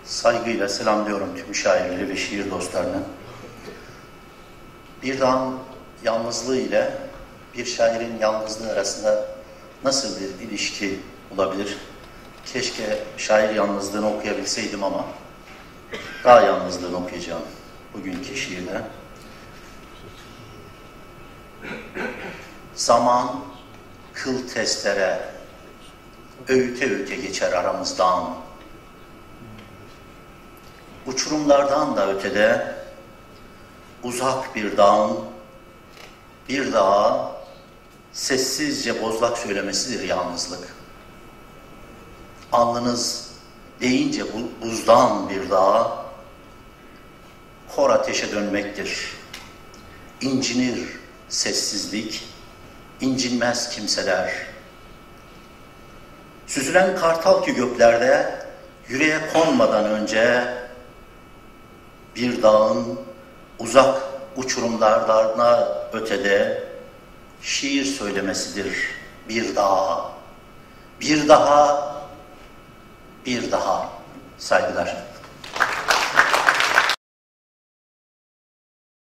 Saygıyla selamlıyorum tüm şairleri ve şiir dostlarını. Bir dağın yalnızlığı ile bir şairin yalnızlığı arasında nasıl bir ilişki olabilir? Keşke şair yalnızlığını okuyabilseydim ama dağ yalnızlığını okuyacağım bugünkü şiirde. Zaman kıl testere, öğüte öğüte geçer aramızdan. Uçurumlardan da ötede, uzak bir dağın, bir dağa sessizce bozlak söylemesidir yalnızlık. Alnınız deyince buzdan bir dağa, kor ateşe dönmektir. İncinir sessizlik, incinmez kimseler. Süzülen kartal ki göklerde, yüreğe konmadan önce, bir dağın uzak uçurumlardan ötede şiir söylemesidir bir daha, bir daha, bir daha. Saygılar.